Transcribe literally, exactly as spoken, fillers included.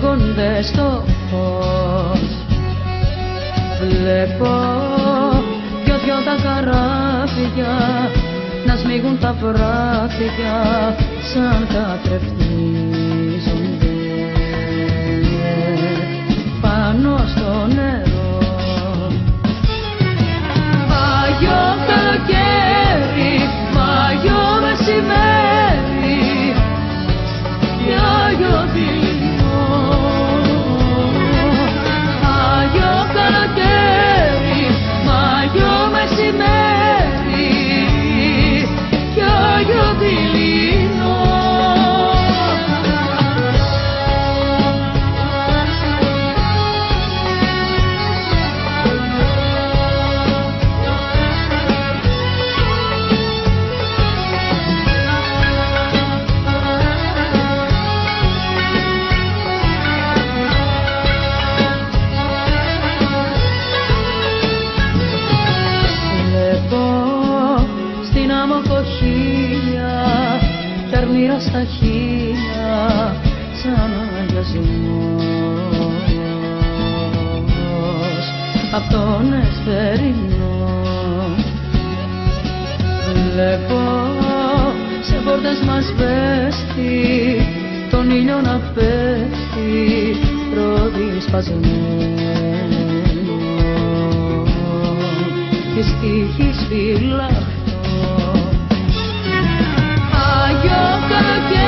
καίγονται στο φως. Βλέπω δυο-δυο τα καράβια να σμίγουν τα βράδια σαν καθρεφτίζονται πάνω στο νερό. Μάγιο καλοκαίρι, μάγιο μεσημέρι και άγιο δειλινό. Μάγιο καλοκαίρι, μάγιο μεσημέρι και άγιο δειλινό. Κι αρμύρα στα χείλια σαν αγιασμός απ' τον εσπερινό. Βλέπω σε πόρτες μας πέφτει τον ήλιο να πέφτει ρόδι σπασμένο και στίχης φυλαχτό. Άγιο καλοκαίρι,